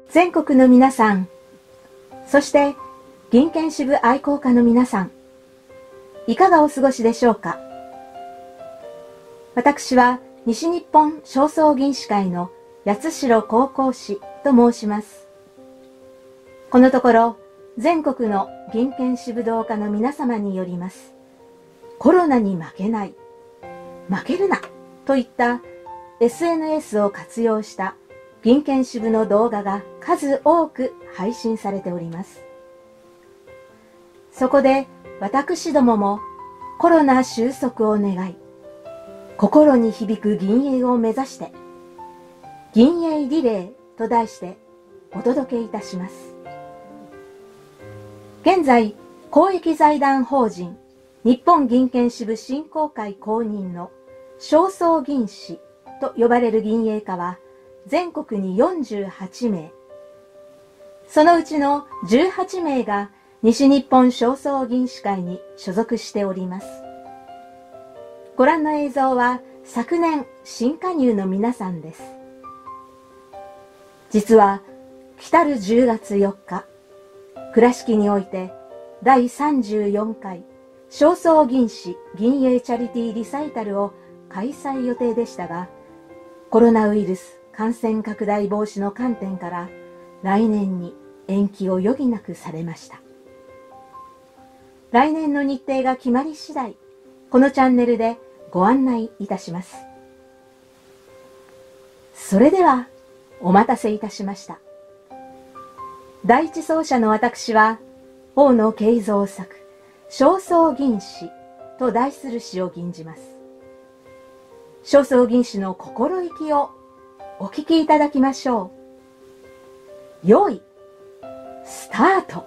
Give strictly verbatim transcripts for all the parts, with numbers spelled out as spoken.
全国の皆さん、そして銀剣支部愛好家の皆さん、いかがお過ごしでしょうか。私は西日本正倉銀支会の八代高校士と申します。このところ全国の銀剣支部道家の皆様によります、コロナに負けない、負けるなといった エスエヌエス を活用した銀剣支部の動画が数多く配信されております。そこで私どももコロナ収束を願い、心に響く銀影を目指して銀影リレーと題してお届けいたします。現在、公益財団法人日本銀剣支部振興会公認の正倉銀士と呼ばれる銀影家は全国によんじゅうはちめい、そのうちのじゅうはちめいが西日本正倉銀支会に所属しております。ご覧の映像は昨年新加入の皆さんです。実は来たるじゅうがつよっか、倉敷においてだいさんじゅうよんかい正倉銀士銀影チャリティーリサイタルを開催予定でしたが、コロナウイルス感染拡大防止の観点から来年に延期を余儀なくされました。来年の日程が決まり次第、このチャンネルでご案内いたします。それではお待たせいたしました。第一走者の私は大野敬三作正倉銀士と題する詩を吟じます。正倉銀士の心意気をお聞きいただきましょう。よいスタート。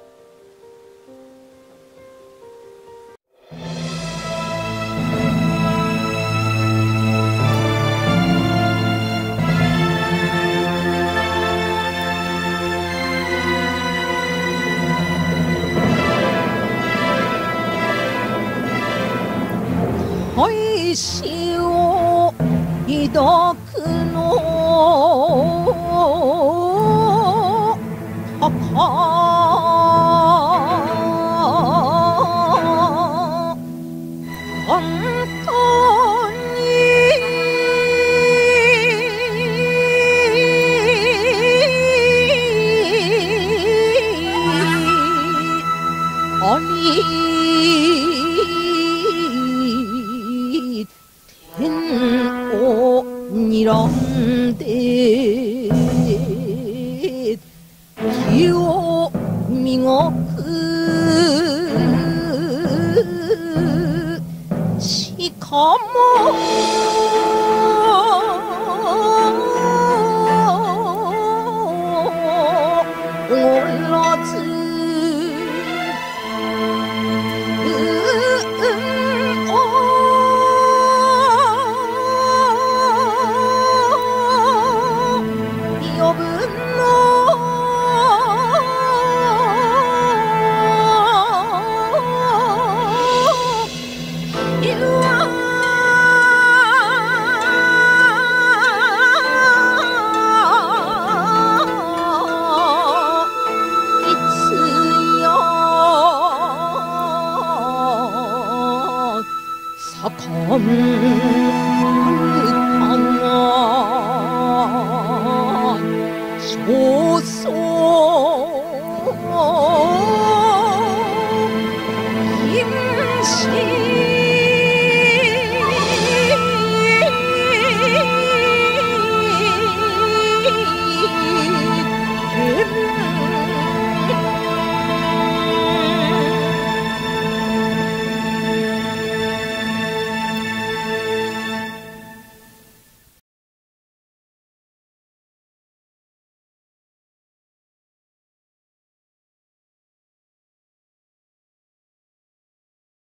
恋しを抱くのは本当にあり天を睨んで気を磨く。しかも